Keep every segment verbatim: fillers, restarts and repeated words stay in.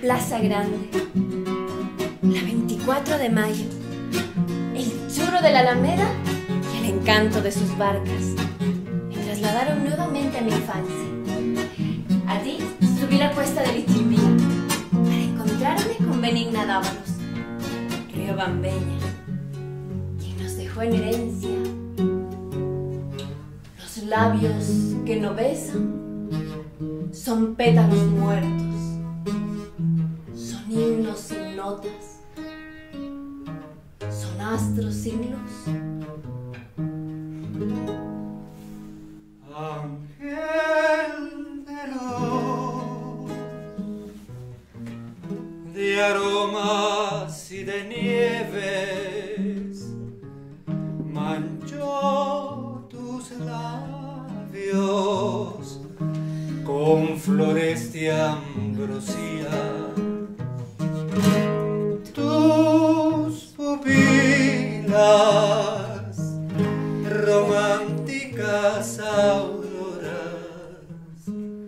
Plaza Grande, la veinticuatro de mayo, el churro de la Alameda y el encanto de sus barcas me trasladaron nuevamente a mi infancia. A ti subí la cuesta del Itimbía para encontrarme con Benigna Dávalos, Río Bambeña, quien nos dejó en herencia los labios que no besan, son pétalos muertos, son himnos sin notas, son astros sin luz. Ángel de luz, de aromas y de nieves, manchó tus labios con flores de ambrosía. Tus pupilas, románticas auroras,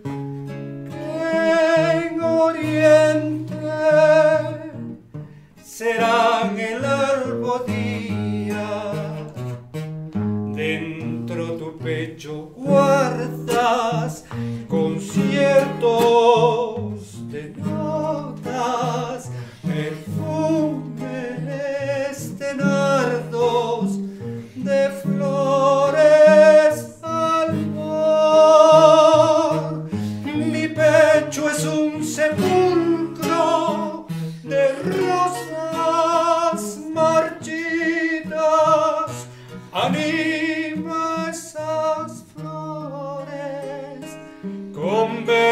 que en oriente serán el albo día. Dentro tu pecho guardas conciertos de notas, perfumes de nardos, de flores al mar. Mi pecho es un sepulcro de rosas marchitas. Anima esas flores con